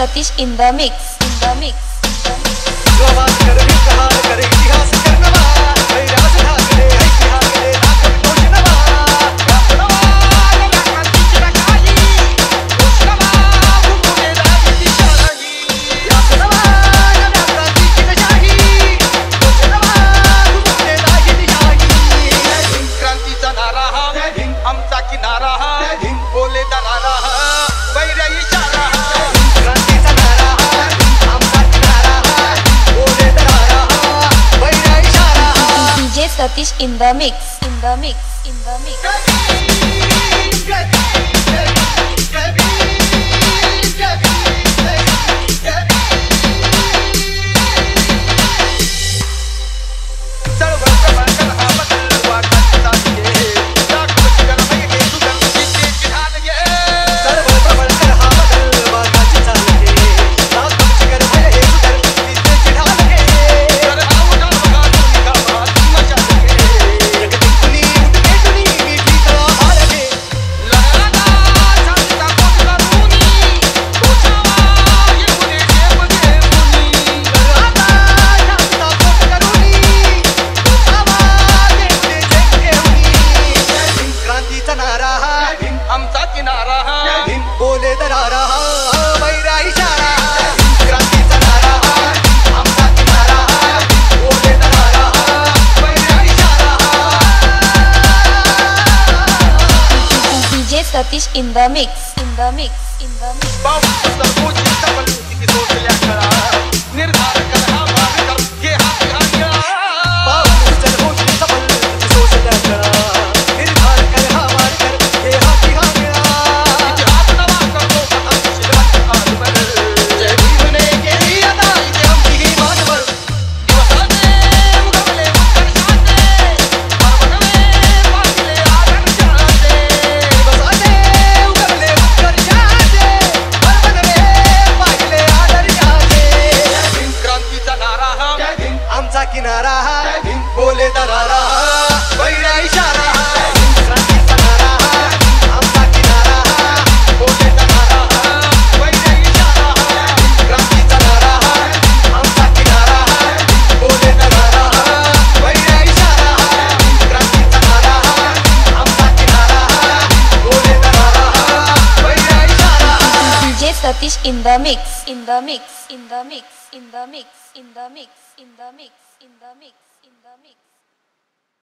Satish in the mix, in the mix, in the mix. Satish in the mix, in the mix, in the mix. Satish in the mix, in the mix, in the mix. किनारा बोले दरारा बैरा इशारा क्रांतीचा नारा आमचा किनारा बोले दरारा बैरा इशारा क्रांतीचा नारा आमचा किनारा बोले दरारा बैरा इशारा क्रांतीचा नारा आमचा किनारा बोले दरारा बैरा इशारा. DJ Satish in the mix, in the mix, in the mix, in the mix, in the mix, in the mix, in the mix, in the mix.